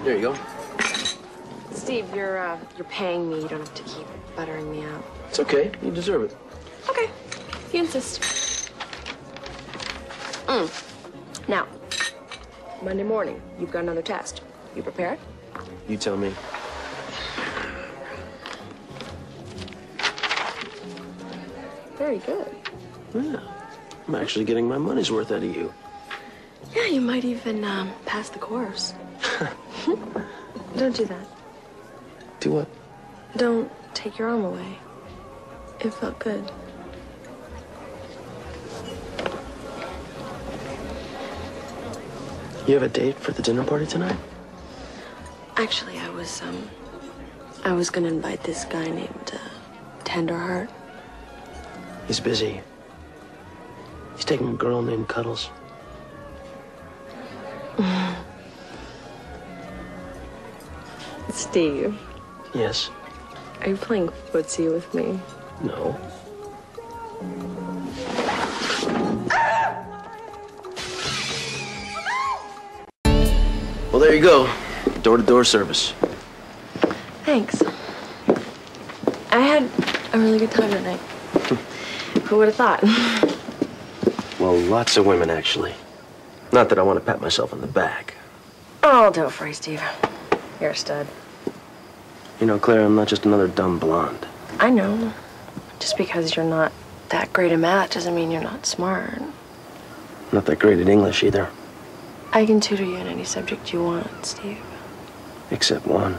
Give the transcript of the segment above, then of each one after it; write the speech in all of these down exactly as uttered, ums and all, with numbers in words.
There you go. Steve, you're, uh, you're paying me. You don't have to keep buttering me up. It's okay. You deserve it. Okay. If you insist. Mm. Now, Monday morning, you've got another test. You prepared? You tell me. Very good. Yeah. I'm actually getting my money's worth out of you. Yeah, you might even um, pass the course. Don't do that. Do what? Don't take your arm away. It felt good. You have a date for the dinner party tonight? Actually, I was, um, I was gonna invite this guy named, uh, Tenderheart. He's busy. He's taking a girl named Cuddles. Steve. Yes? Are you playing footsie with me? No. Well, there you go. Door-to-door service. Thanks. I had a really good time tonight. Who would have thought? Well, lots of women, actually. Not that I want to pat myself on the back. Oh, don't worry, Steve. You're a stud. You know, Claire, I'm not just another dumb blonde. I know. Just because you're not that great at math doesn't mean you're not smart. Not that great at English, either. I can tutor you in any subject you want, Steve. Except one.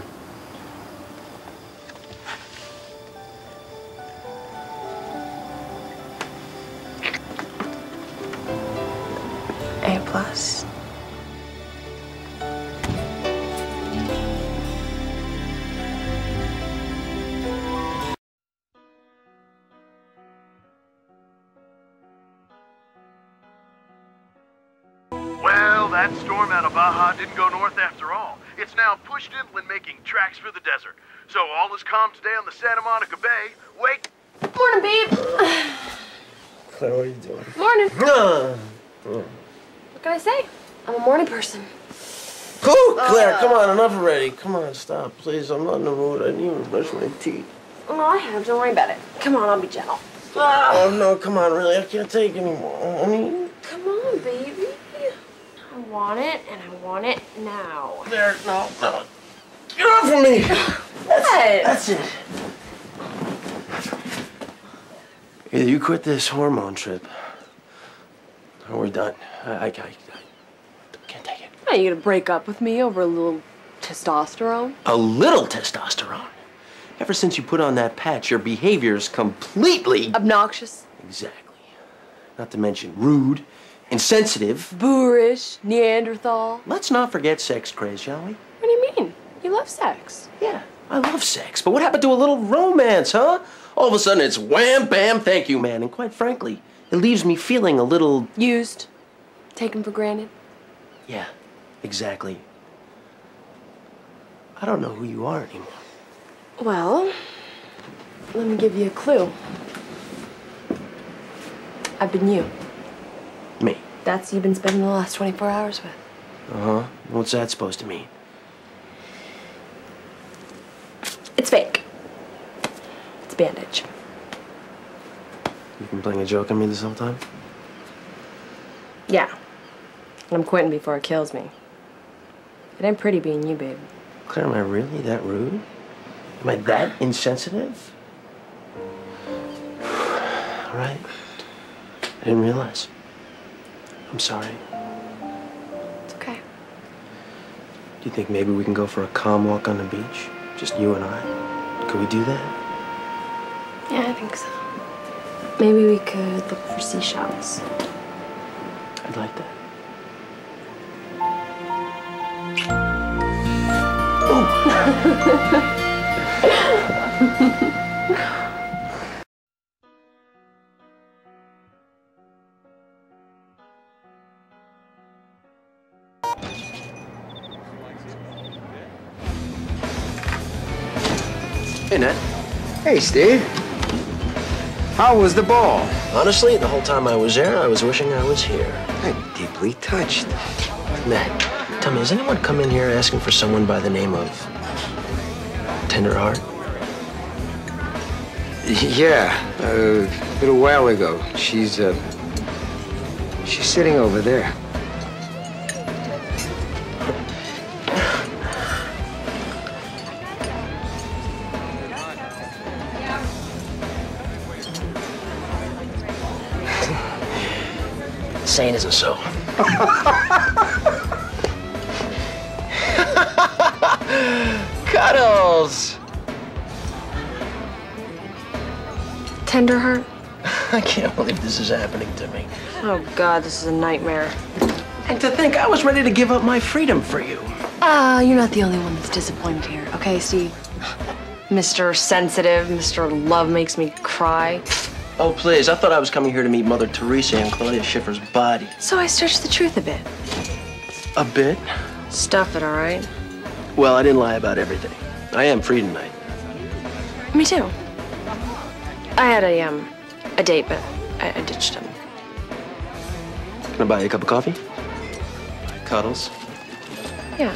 A plus. Well, that storm out of Baja didn't go north after all. It's now pushed inland, making tracks for the desert. So all is calm today on the Santa Monica Bay. Wake. Morning, babe. Claire, what are you doing? Morning. Uh, What can I say? I'm a morning person. Ooh, Claire, come on, enough already. Come on, stop, please. I'm not in the mood. I didn't even brush my teeth. Oh, I have. Don't worry about it. Come on, I'll be gentle. Oh, no, come on, really. I can't take anymore, honey. Come on, baby. I want it, and I want it now. There, no, no. Get off of me! That's, What? that's it. Either you quit this hormone trip, or we're done. I, I, I, I can't take it. Are you gonna break up with me over a little testosterone? A little testosterone? Ever since you put on that patch, your behavior's completely... Obnoxious. Exactly. Not to mention rude, insensitive. Boorish. Neanderthal. Let's not forget sex craze, shall we? What do you mean? You love sex. Yeah, I love sex, but what happened to a little romance, huh? All of a sudden it's wham, bam, thank you, man. And quite frankly, it leaves me feeling a little... Used. Taken for granted. Yeah, exactly. I don't know who you are anymore. Well, let me give you a clue. I've been you. Me? That's who you've been spending the last twenty-four hours with. Uh-huh. What's that supposed to mean? It's fake. It's bandage. You've been playing a joke on me this whole time? Yeah. And I'm quitting before it kills me. It ain't pretty being you, babe. Claire, am I really that rude? Am I that insensitive? All right. I didn't realize. I'm sorry. It's okay. Do you think maybe we can go for a calm walk on the beach? Just you and I? Could we do that? Yeah, I think so. Maybe we could look for seashells. I'd like that. Oh! Hey, Ned. Hey, Steve. How was the ball? Honestly, the whole time I was there, I was wishing I was here. I'm deeply touched. Ned, Tell me, has anyone come in here asking for someone by the name of Tenderheart? Yeah, uh, a little while ago. She's, uh, she's sitting over there. Saying isn't so. Cuddles! Tenderheart? I can't believe this is happening to me. Oh, God, this is a nightmare. And to think I was ready to give up my freedom for you. Ah, uh, you're not the only one that's disappointed here, okay, Steve? Mister Sensitive, Mister Love makes me cry. Oh, please, I thought I was coming here to meet Mother Teresa and Claudia Schiffer's body. So I stretched the truth a bit. A bit? Stuff it, all right? Well, I didn't lie about everything. I am free tonight. Me too. I had a, um, a date, but I, I ditched him. Can I buy you a cup of coffee? Cuddles? Yeah.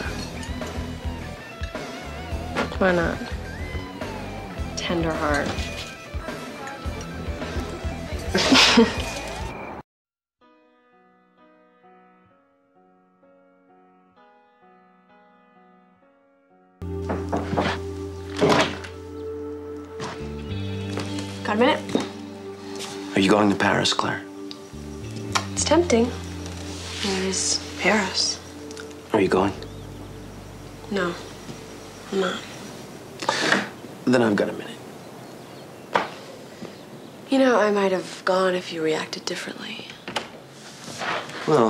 Why not? Tenderheart. Got a minute? Are you going to Paris, Claire? It's tempting. It is Paris. Are you going? No, I'm not. Then I've got a minute. You know, I might have gone if you reacted differently. Well,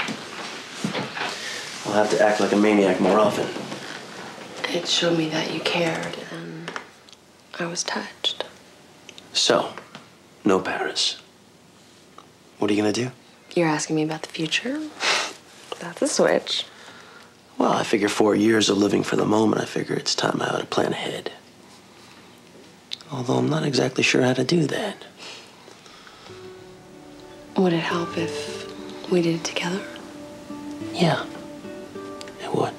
I'll have to act like a maniac more often. It showed me that you cared, and I was touched. So, no Paris. What are you gonna do? You're asking me about the future? That's a switch. Well, I figure four years of living for the moment, I figure it's time I ought to plan ahead. Although I'm not exactly sure how to do that. Would it help if we did it together? Yeah, it would.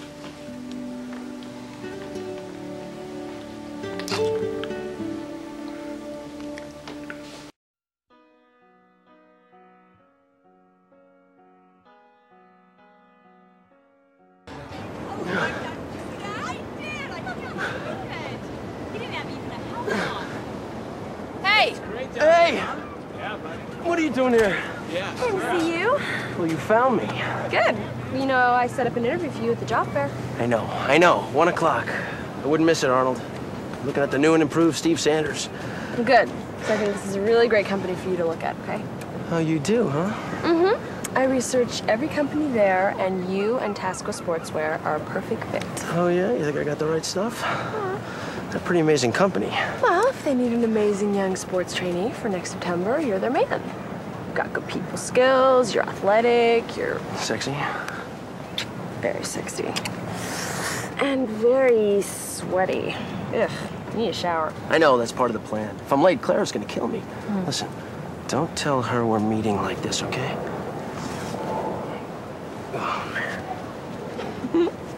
Hey! Hey! What are you doing here? Came to see you. Well, you found me. Good. You know, I set up an interview for you at the job fair. I know, I know. One o'clock. I wouldn't miss it, Arnold. Looking at the new and improved Steve Sanders. Good. So I think this is a really great company for you to look at, okay? Oh, you do, huh? Mm-hmm. I researched every company there, and you and Tasco Sportswear are a perfect fit. Oh, yeah? You think I got the right stuff? They're a pretty amazing company. Well, if they need an amazing young sports trainee for next September, you're their man. You've got good people skills, you're athletic, you're Sexy? very sexy. And very sweaty. Ugh, you need a shower. I know, that's part of the plan. If I'm late, Claire's gonna kill me. Mm. Listen, don't tell her we're meeting like this, okay? Oh, man.